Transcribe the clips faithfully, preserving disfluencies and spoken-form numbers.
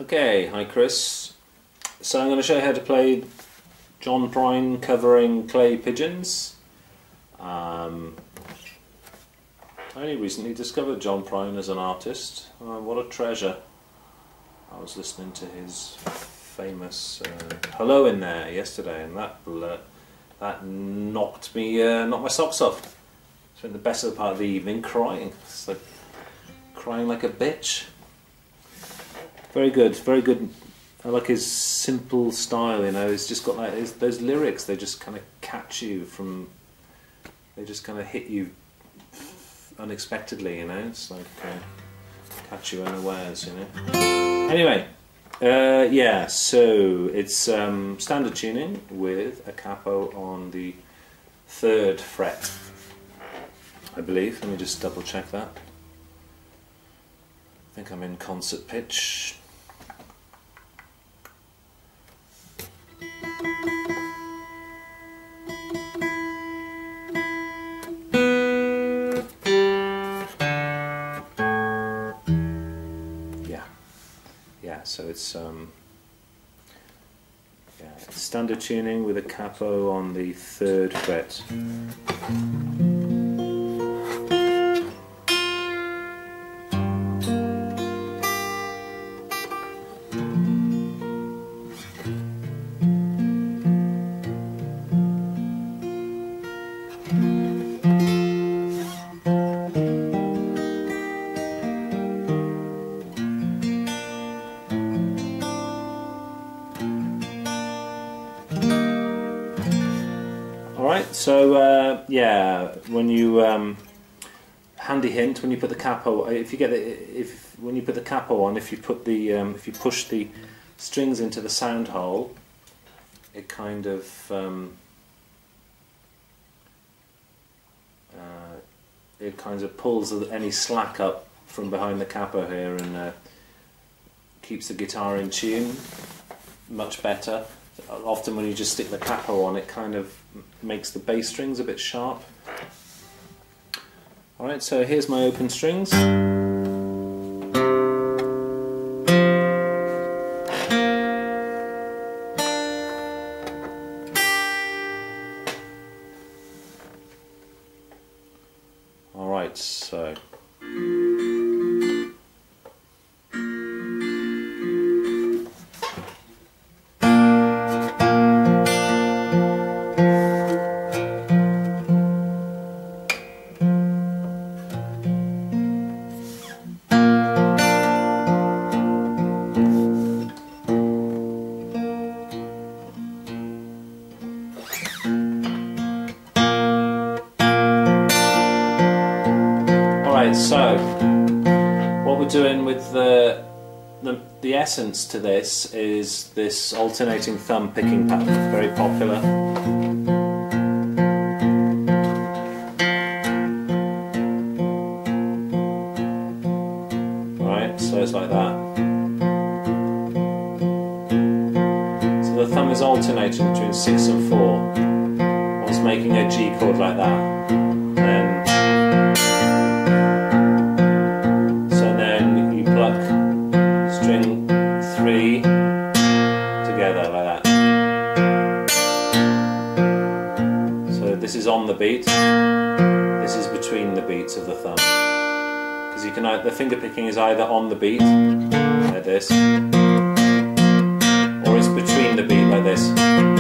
Okay, hi Chris. So I'm going to show you how to play John Prine covering Clay Pigeons. Um, I only recently discovered John Prine as an artist. Uh, what a treasure. I was listening to his famous uh, Hello in There yesterday, and that that knocked me uh, knocked my socks off. Spent the best of the part of the evening crying. It's like crying like a bitch. Very good, very good. I like his simple style, you know. It's just got like his, those lyrics. They just kind of catch you from. They just kind of hit you unexpectedly, you know. It's like uh, catch you unawares, you know. Anyway, uh, yeah. So it's um, standard tuning with a capo on the third fret, I believe. Let me just double check that. I think I'm in concert pitch. Yeah, yeah. So it's um, yeah, it's standard tuning with a capo on the third fret. Alright, so uh, yeah, when you um, handy hint when you put the capo, if you get the, if when you put the capo on, if you put the um, if you push the strings into the sound hole, it kind of um, uh, it kind of pulls any slack up from behind the capo here and uh, keeps the guitar in tune much better. Often when you just stick the capo on, it kind of makes the bass strings a bit sharp. Alright, so here's my open strings. Alright, so So, what we're doing with the, the the essence to this is this alternating thumb picking pattern, very popular. Right, so it's like that. So the thumb is alternating between six and four. One's making a G chord like that. Then string three together like that. So this is on the beat, this is between the beats of the thumb. Because you can, the finger picking is either on the beat, like this, or it's between the beat like this.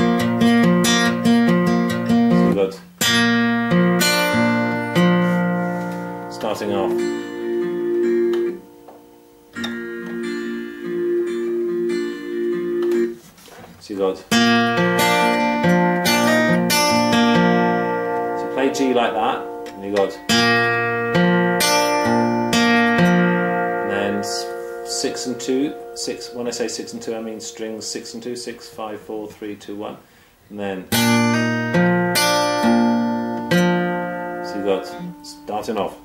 So good. Starting off. So you got, so play G like that, and you got, and then six and two, six. When I say six and two, I mean strings six and two, six, five, four, three, two, one, and then. So you got starting off.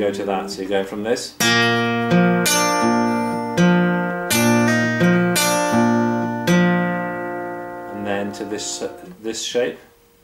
go to that. So you're going from this. And then to this, uh, this shape.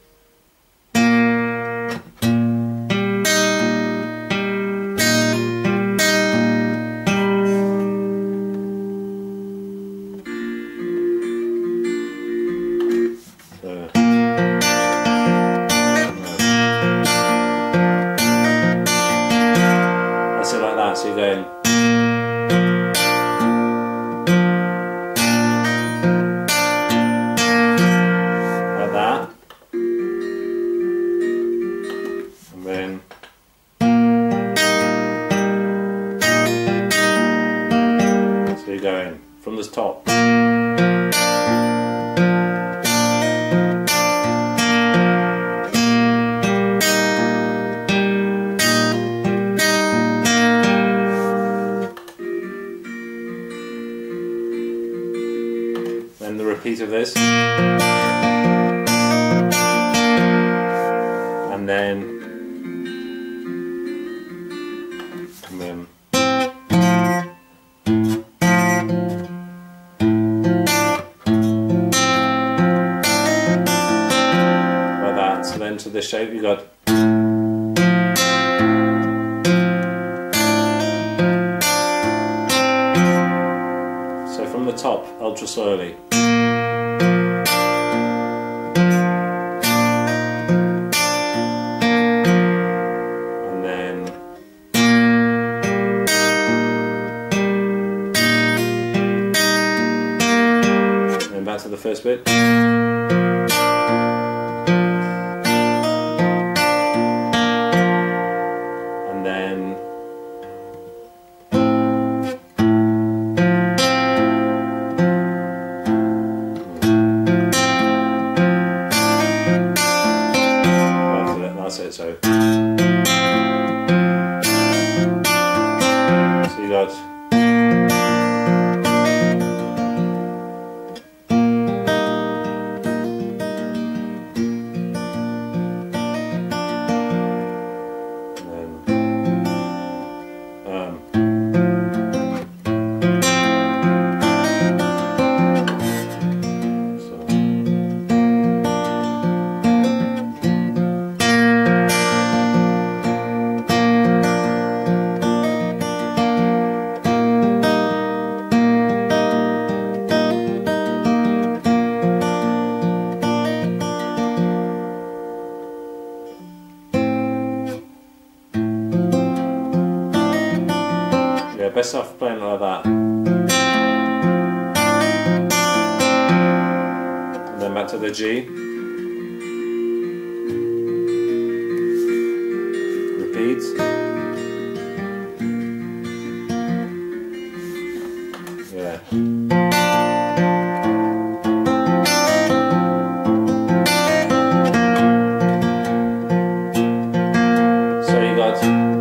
So you're going like that, and then so you're going from the top. Then the repeat of this, and then, and then like that. So then to this shape you got. So from the top, ultra slowly. And then and then back to the first bit. And then that's it, so so you got and then um so yeah, best off playing like that. And then back to the G. Repeat. Yeah. So you got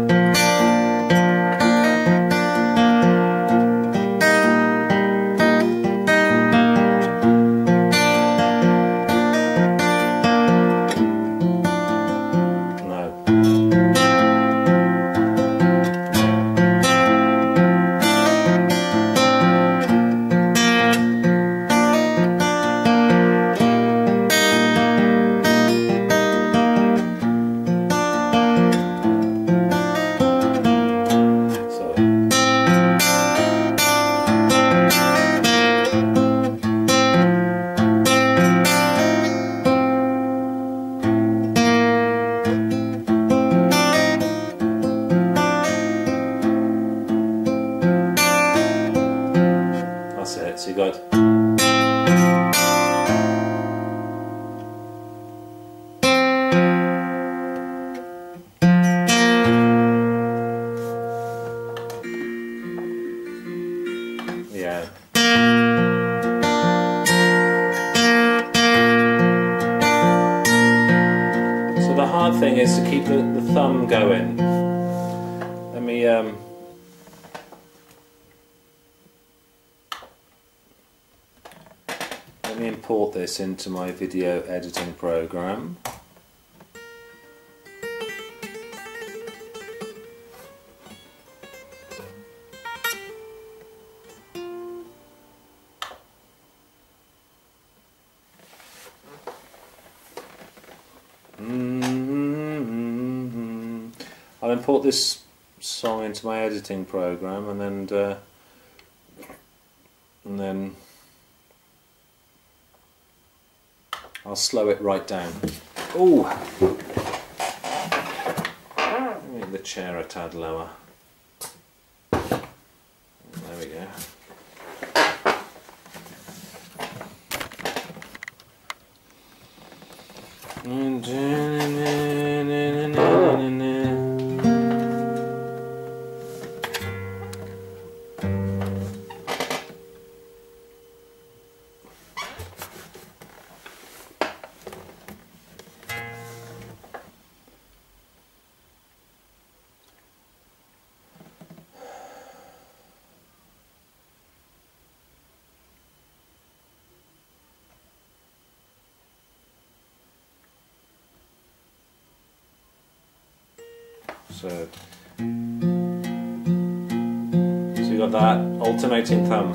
that's it, so you got yeah. So the hard thing is to keep the, the thumb going. Let me um Let me import this into my video editing program. I'll import this song into my editing program, and then uh, and then I'll slow it right down. Oh, make the chair a tad lower. There we go. So, so you got that alternating thumb.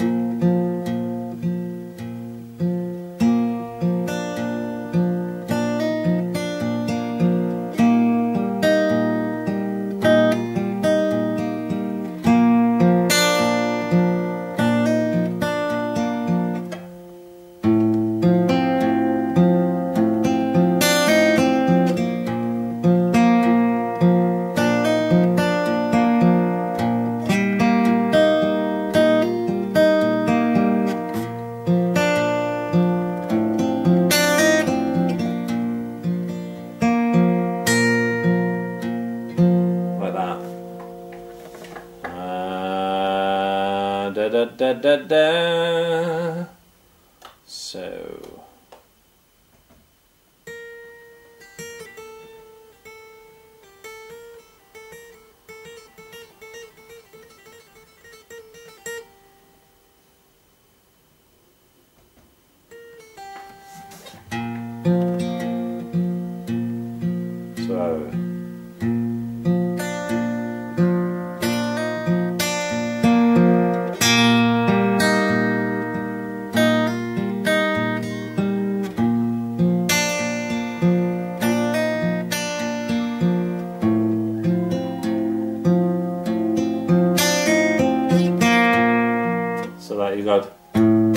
Da, da, da, da, da. So so So that you got, and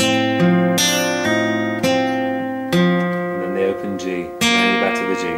then the open G, and then you're back to the G.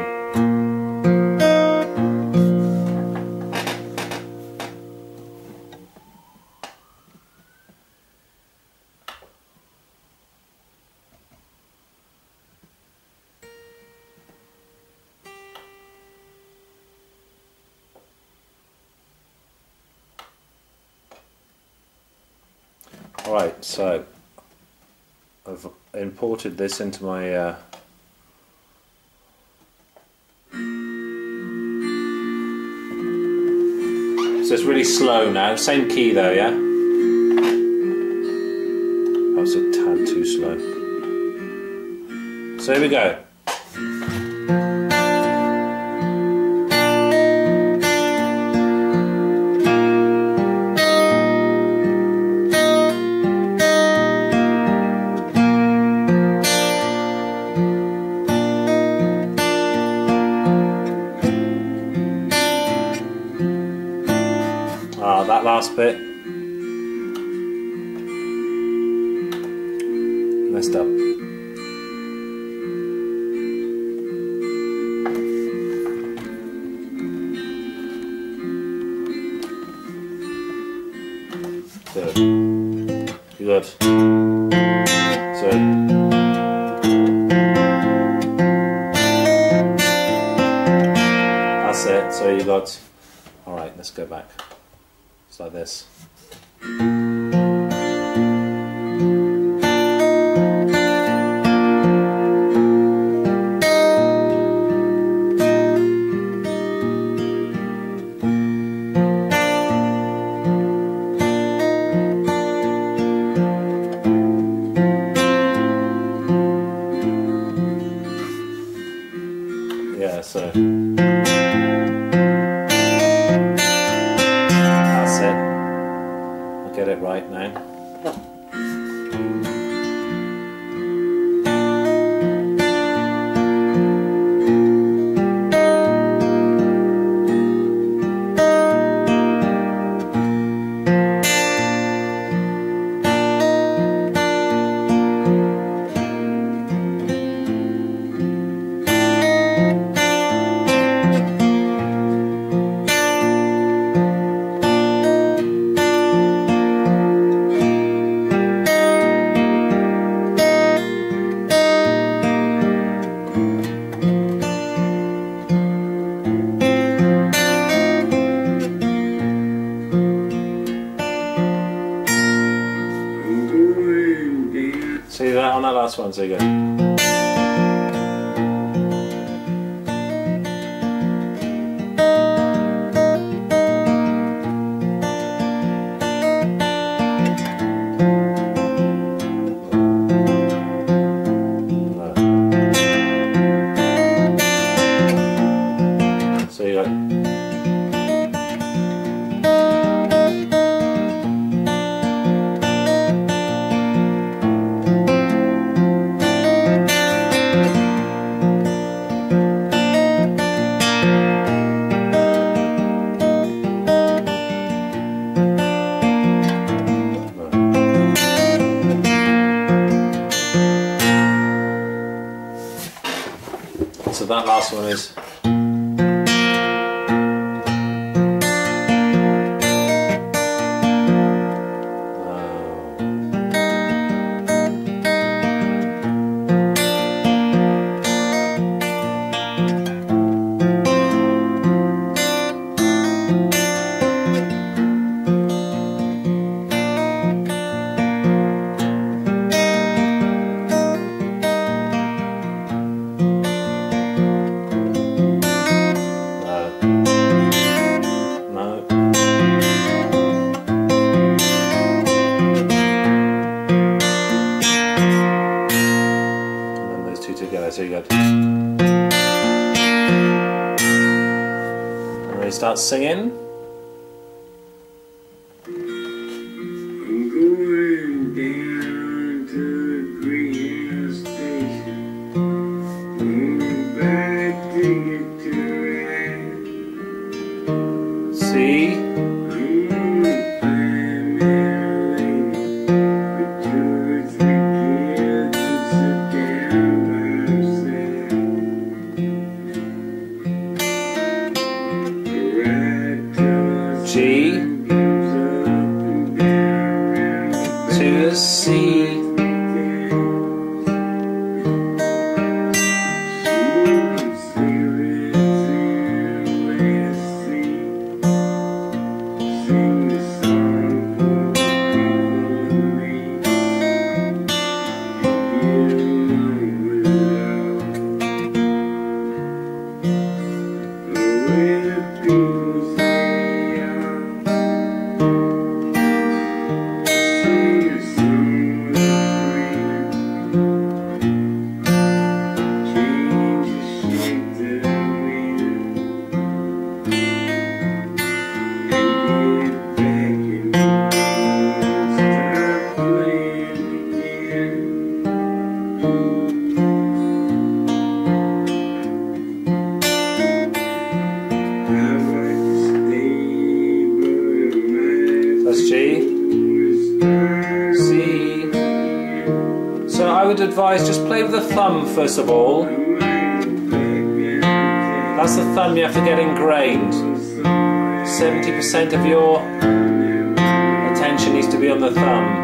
Alright, so I've imported this into my uh, so it's really slow now, same key though, yeah? That was a tad too slow. So here we go. Ah, that last bit messed up. Good. Good. So that's it. So you got. All right. Let's go back. It's like this. Yeah, so that's it. I'll get it right now. last one, so you go. So you go. So that last one is. Together, so you go. And then you start singing. I'm going down to the Prine station. Going back to get to ride. See? G to C. That's G, C. So I would advise just play with the thumb first of all. That's the thumb you have to get ingrained. seventy percent of your attention needs to be on the thumb.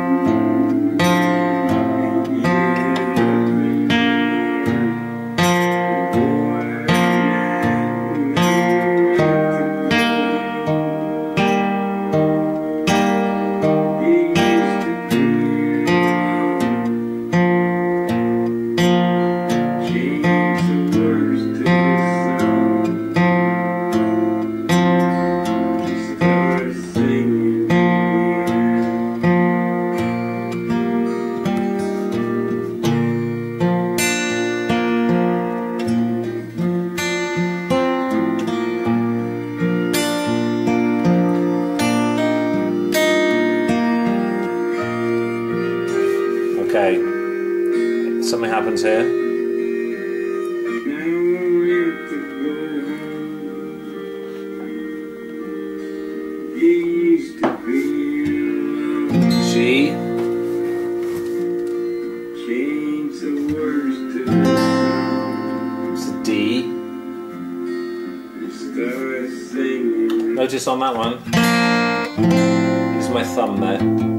Okay, something happens here. G. It's a D. Notice on that one, use my thumb there.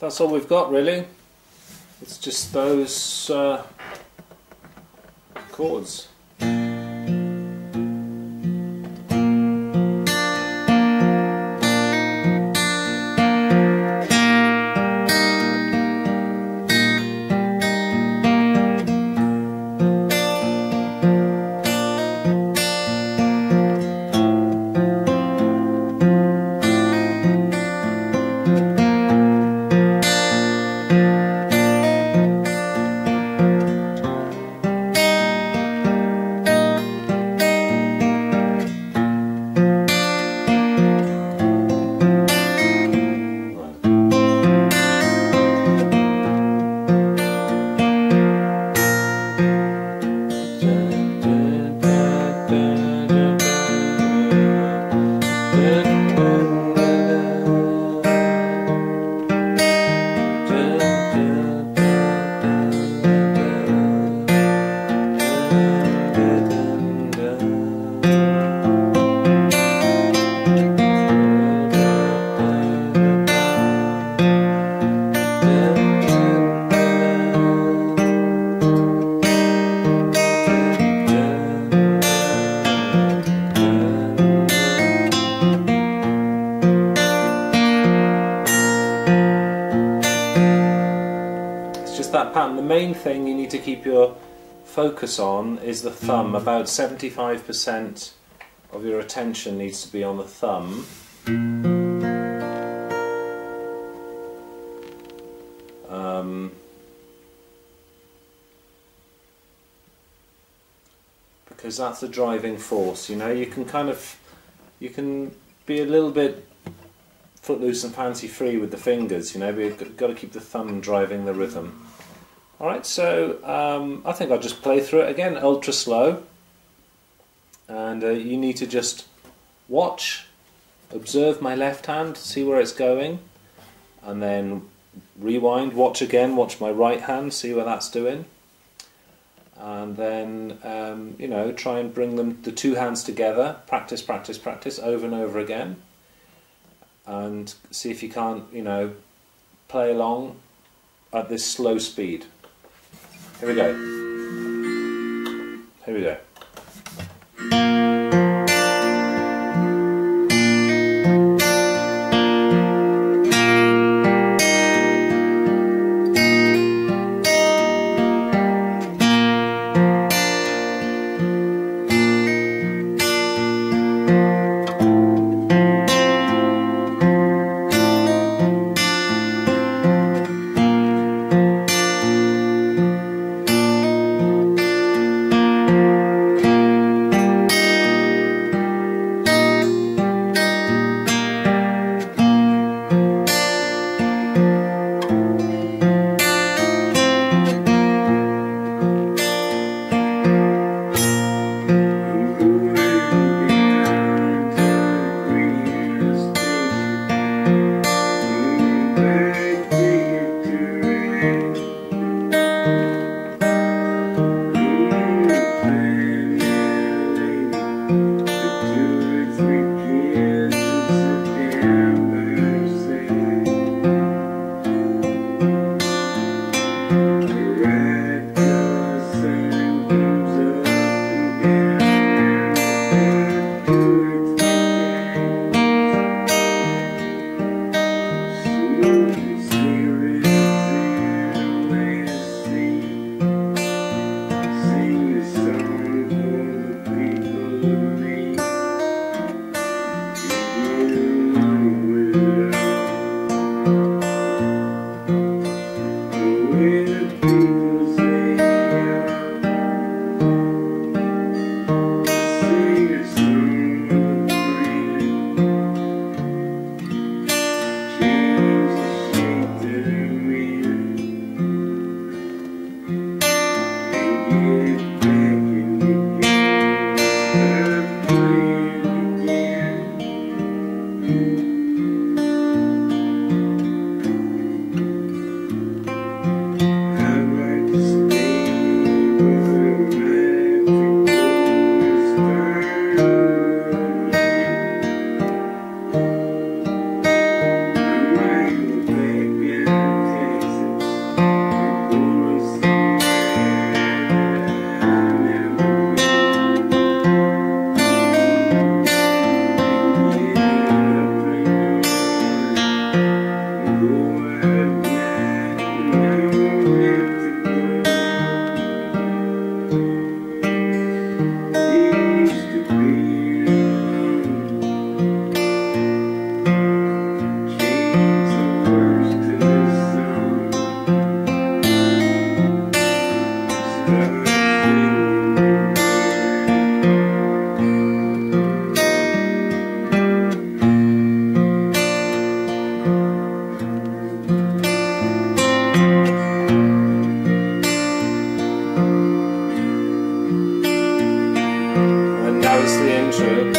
that's all we've got really. It's just those uh, chords. That pattern. The main thing you need to keep your focus on is the thumb. About seventy-five percent of your attention needs to be on the thumb. Um, because that's the driving force, you know. You can kind of, you can be a little bit footloose and fancy free with the fingers, you know, but you've got to keep the thumb driving the rhythm. Alright, so um, I think I'll just play through it again, ultra slow, and uh, you need to just watch, observe my left hand, see where it's going, and then rewind, watch again, watch my right hand, see where that's doing, and then um, you know, try and bring them, the two hands together, practice, practice, practice, over and over again, and see if you can't, you know, play along at this slow speed. Here we go. Here we go. that was the intro.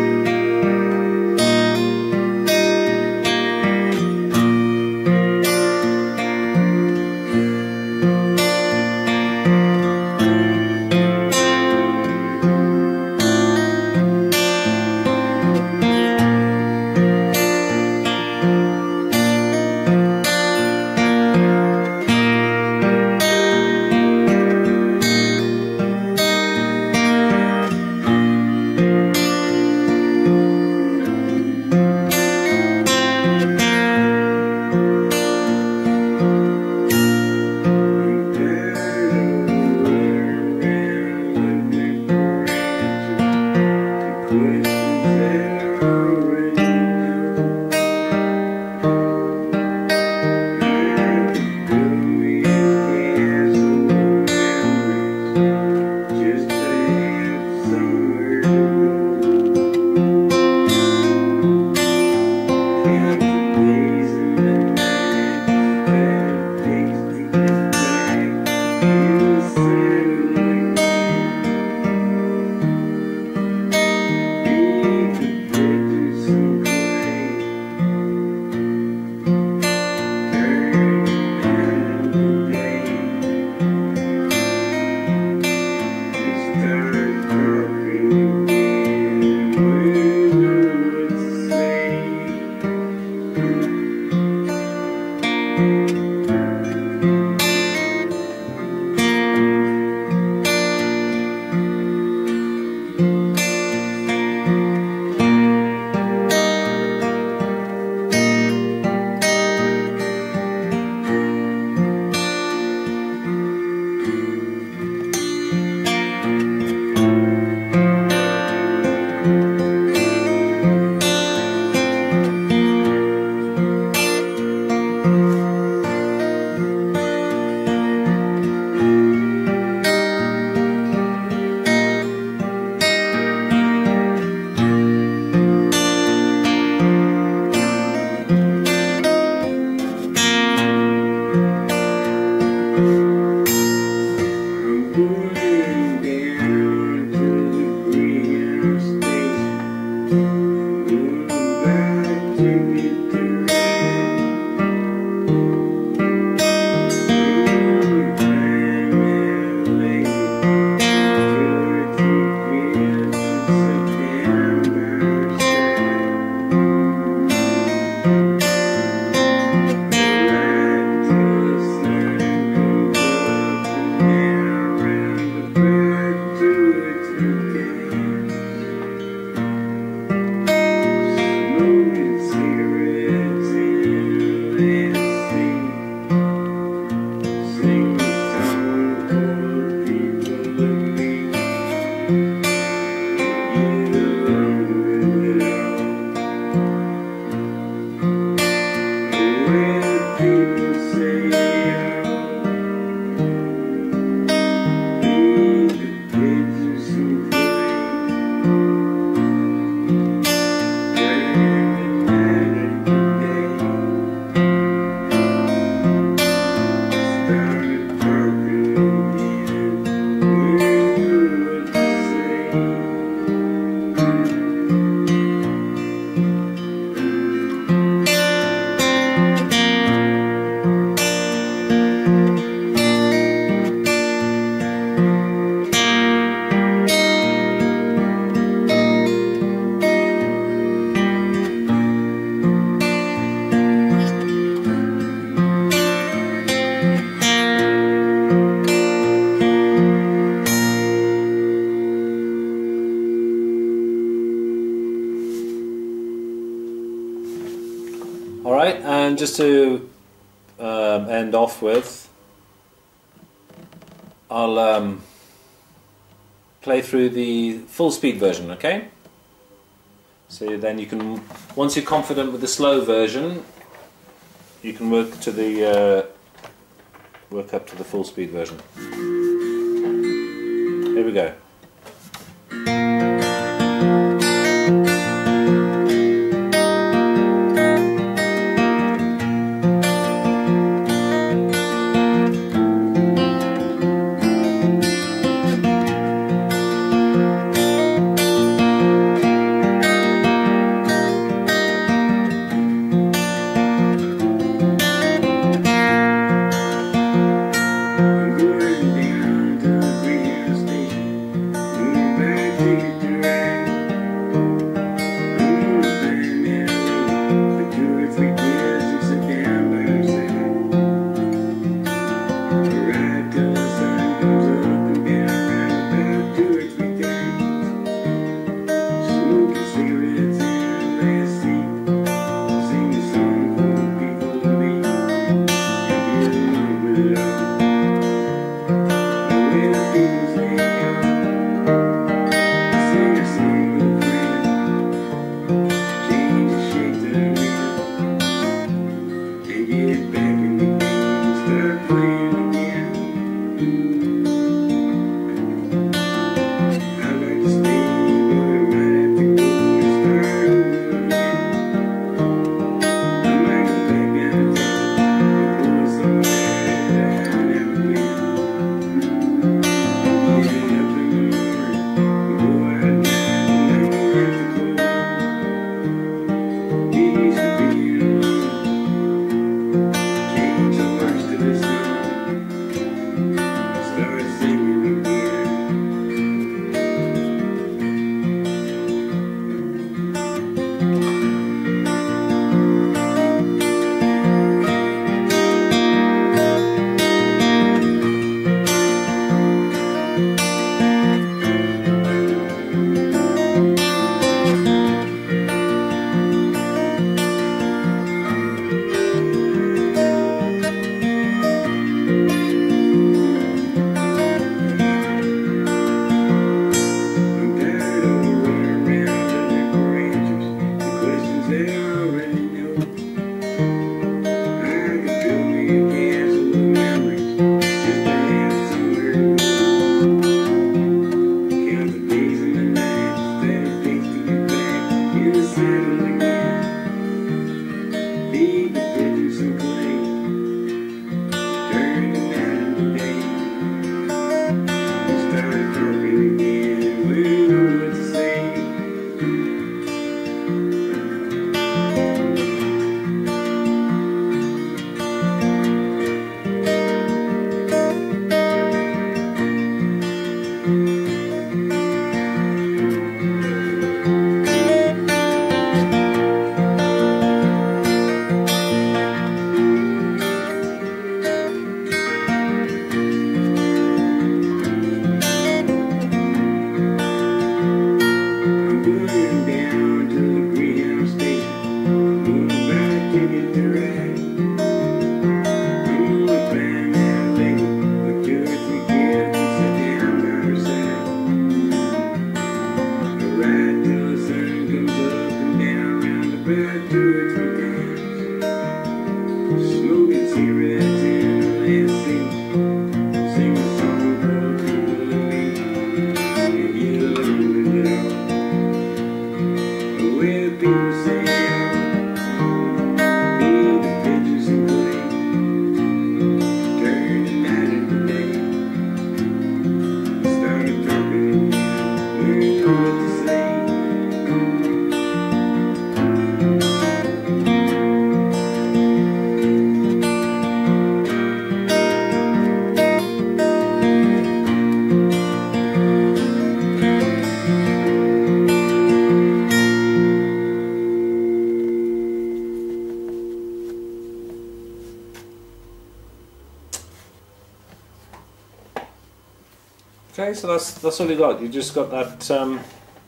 Alright, and just to um, end off with, I'll um, play through the full speed version, okay? So then you can, once you're confident with the slow version, you can work to the uh, work up to the full speed version. Here we go. saddle again. Feed the pigeons some clay. Turn the night into day. We started talking again. We didn't know what to say. Going down to the greenhouse station. Going back to get the ride. I'm gonna find that lady with two or three kids and sit down by her side. I ride till the sun comes up and down round about two or three times. Smoking cigarettes in the last seat. Sing a song called People to Me. And get along with it all. Where people say, feed the pigeons and clay. Turn the night into day. Started talking again. We didn't know what to say. Okay, so that's that's all you got. You just got that. Um,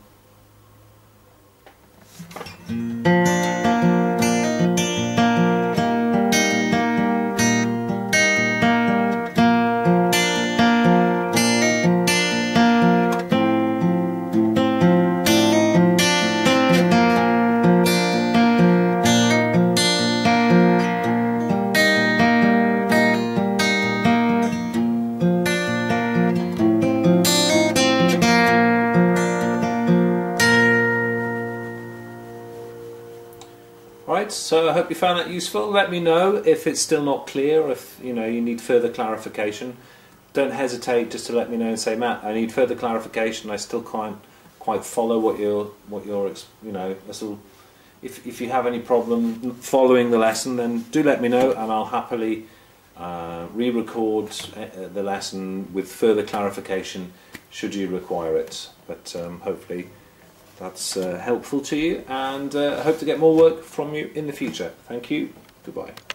Right, so I hope you found that useful. Let me know if it's still not clear, if you know you need further clarification. Don't hesitate just to let me know and say, Matt, I need further clarification. I still can't quite follow what you're, what you're, you know. So if if you have any problem following the lesson, then do let me know, and I'll happily uh, re-record the lesson with further clarification should you require it. But um, hopefully that's uh, helpful to you, and uh, I hope to get more work from you in the future. Thank you. Goodbye.